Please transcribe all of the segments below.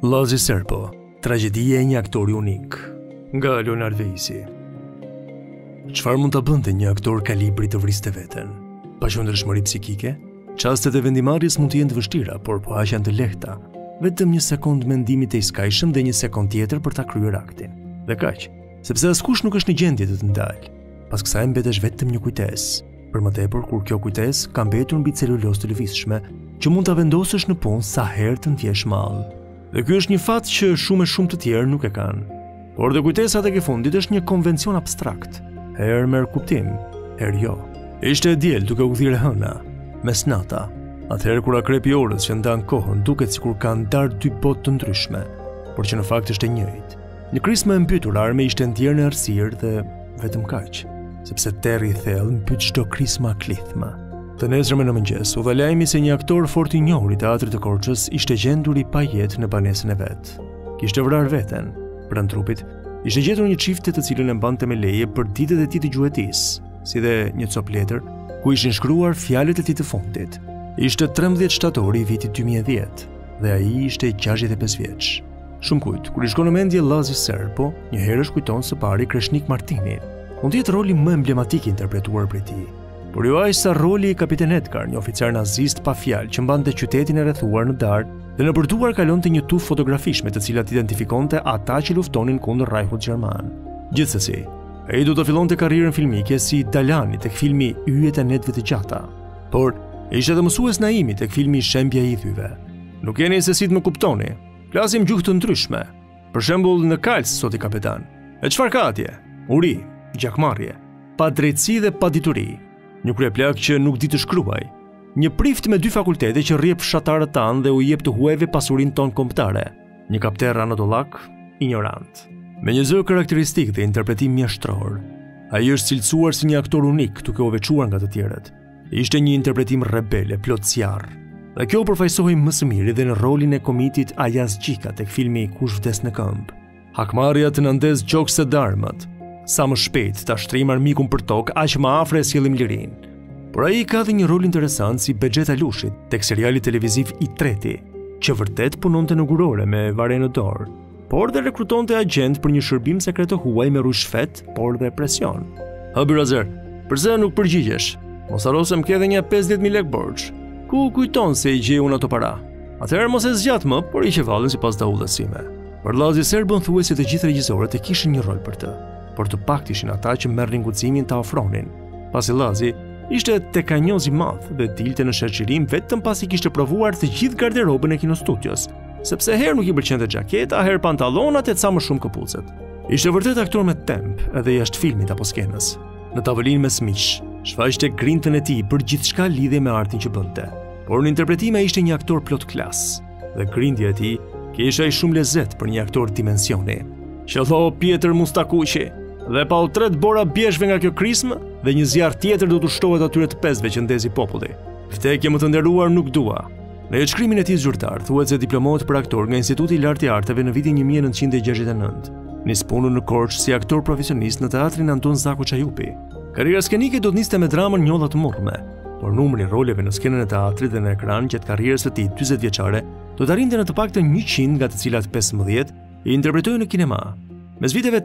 Lazi Serpo, tragjedia e një aktori unik, nga Leonard Veisi. Çfarë mund ta bënte një aktor kalibri të vriste veten? Paqëndrëshmëri psikike? Çastet e vendimarrjes mund të jenë të vështira, por po aq janë të lehta. Vetëm një sekond mendimi të iskajshëm dhe një sekond tjetër për ta kryer aktin. Dhe kaq, sepse askush nuk është në gjendje të të ndalë. Pas kësaj mbetesh vetëm një kujtesë. Për më tepër kur kjo kujtesë ka mbetur mbi celulozë të lëvizshme, që mund ta vendosësh në punë sa herë të ndjesh mall. Dhe ky është një fat që shumë të tjerë nuk e kanë. Por dhe kujtesa tek e fundit është një konvencion abstrakt. Herë merr kuptim, herë jo. Ishte e diel duke u kthyer hëna, mesnata. Atëherë kur akrepi i orës që ndan kohën duket sikur kanë ndarë dy botë të ndryshme, por që në fakt është e njëjtë. Një krismë e mbytur arme ishte ndjerë në errësirë dhe vetëm kaq, sepse terri i thellë mbyt çdo krismë klithmë. Të nesërme në mëngjes, u dha lajmi se një aktor fort i njohur i teatrit të Korçës ishte gjendur i pa jetë në banesën e vet. Kishte vrarë veten. Pranë trupit ishte gjetur një çifte të cilën e mbante me leje për ditët e tij të gjuetisë, si dhe një cop letër ku ishin shkruar fjalët e tij të fundit. Ishte 13 shtatori i vitit 2010 dhe ai ishte 65 vjeç. Shumë kujt, kur i shkon në mendje Lazi Serpo, një herësh kujton së pari Kreshnik Martini. Mund të jetë roli më emblematik i interpretuar prej tij. Por jo aq sa roli i Kapitan Edgar, një oficer nazist pa fjalë që mbante qytetin e rrethuar në darkë dhe në përduar kalonte një tufë fotografish me të cilat identifikonte ata që luftonin kundër Rajhut Gjerman. Gjithsesi, ai do të fillonte karrierën filmike si Dalani tek filmi Yjet e netëve të gjata, por ishte edhe mësues naimi tek filmi Shembja e idhujve. Nuk jeni se si të më kuptoni. Flasim gjuhë të ndryshme. Për shembull në Kalc sot i kapitan. E çfarë ka atje? Uri, gjakmarrje, pa drejtësi dhe pa dituri. Një kryeplak që nuk di të shkruaj. Një prift me 2 fakultete që rrjep fshatarët tanë dhe u jep të huajve pasurinë tonë kombëtare. Një kapter ranodollak, ignorant. Me një zë karakteristik dhe interpretim mjashtror. Ai është cilësuar si një aktor unik, duke u veçuar nga të tjerët. Ishte një interpretim rebele, plot zjarr. Dhe kjo përfaqësohej më së miri dhe në rolin e komitit Ajaz Gjika tek filmi Kush vdes në këmbë. Hakmarrja të nëndez gjokse darmët. Sa më shpejt ta shtrim armikun për tokë, aq më afër e sjellim lirinë. Por ai ka dhe një rol interesant si Bexheta Lushit tek seriali televiziv I Treti, që vërtet punonte në gurore me vare në dorë, por dhe rekrutonte agent për një shërbim sekret të huaj me rushfet, por dhe presion. Habi Razer, përse nuk përgjigjesh? Mos haro se më ke edhe një 50.000 lek borxh. Ku kujton se I gjej unë ato para? Atëherë mos e zgjat më, por I qevallen sipas daudhësime. Për Lazi Serbo thuhet se të gjithë regjisorët e kishin një rol për të. Por të pakt ishin ata që merrnin guximin ta ofronin. Pasi Lazi ishte tekanjoz I madh dhe dilte në shoqërim vetëm pasi kishte provuar të gjithë garderobën e kinostudios, sepse herë nuk I pëlqente xhaketa, herë pantallonat e ca më shumë këpucet. Ishte vërtet aktor me temp, edhe jashtë filmit apo skenës. Në tavolinë mes miq, shfaqte grintën e tij për gjithçka lidhje me artin që bënte. Por në interpretim ai ishte një aktor plot klas, dhe grindja e tij kishte shumë lezet për një aktor dimensioni. Qello Pjetër Mustakuqi. Dhe pa u tret bora bjeshve nga kjo krismë dhe një zjarr tjetër do të shtohet atyre të 5-ve që ndezi populli. Vdekje më të nderuar nuk dua. Në shkrimin e tij zyrtar thuhet se diplomohet për aktor nga Instituti I Lartë I Arteve në vitin 1969. Nis punën në Korçë si aktor profesionist në teatrin Anton Zaku Çajupi. Karriera skenike do të niste me dramën Njolla të murrme, por numri I roleve në skenën e teatrit dhe në ekran gjatë karrierës së tij 40 vjeçare do të arrinte në të paktën 100, nga të cilat 15 I interpretoi në kinema. Mes viteve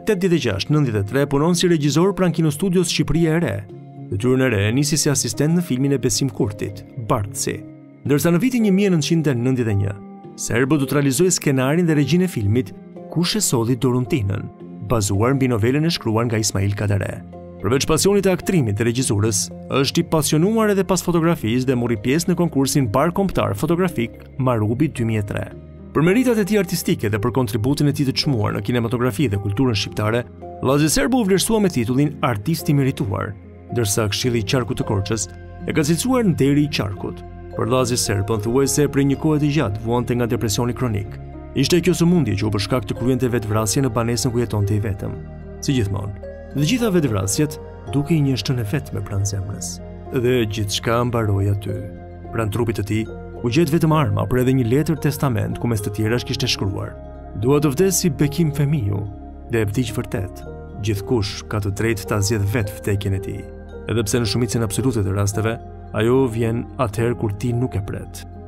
86-93 punon si regjisor pranë Kinostudios Shqipëria e Re. Detyrën e re nisi si asistent në filmin e Besim Kurtit, Bardhsi. Ndërsa në vitin 1991, Serbo do të realizojë skenarin dhe regjinë e filmit Kush e solli Doruntinën, bazuar mbi novelën e shkruar nga Ismail Kadare. Përveç pasionit e aktrimit dhe regjisurës, është I pasionuar edhe pas fotografisë dhe mori pjesë në konkursin bar kombëtar fotografik Marubi 2003. Për meritat e tij artistike dhe për kontributin e tij të çmuar në kinematografi dhe kulturën shqiptare, Lazi Serbo u vlerësua me titullin Artist I merituar, ndërsa Këshilli I Qarkut të Korçës e ka cilësuar Nderi I Qarkut. Për Lazi Serbo thuhet se prej një kohe të gjatë vuante nga depresioni kronik. Ishte kjo sëmundje që u bë shkak të kryente vetvrasje në banesën ku jetonte I vetëm. Si gjithmonë, në të gjitha vetvrasjet dukej një shtënë vetme pranë zemrës. Dhe gjithçka mbaroi aty. Pranë trupit të tij u gjet vetëm arma, por edhe një letër testament ku mes të tjerash kishte shkruar: Dua të vdes si Bekim Femiu, dhe e vdiq vërtet. Gjithkush ka të drejtë ta zgjedh vetë vdekjen e tij. Edhe pse në shumicën absolute të rasteve, ajo vjen atëherë kur ti nuk e pret.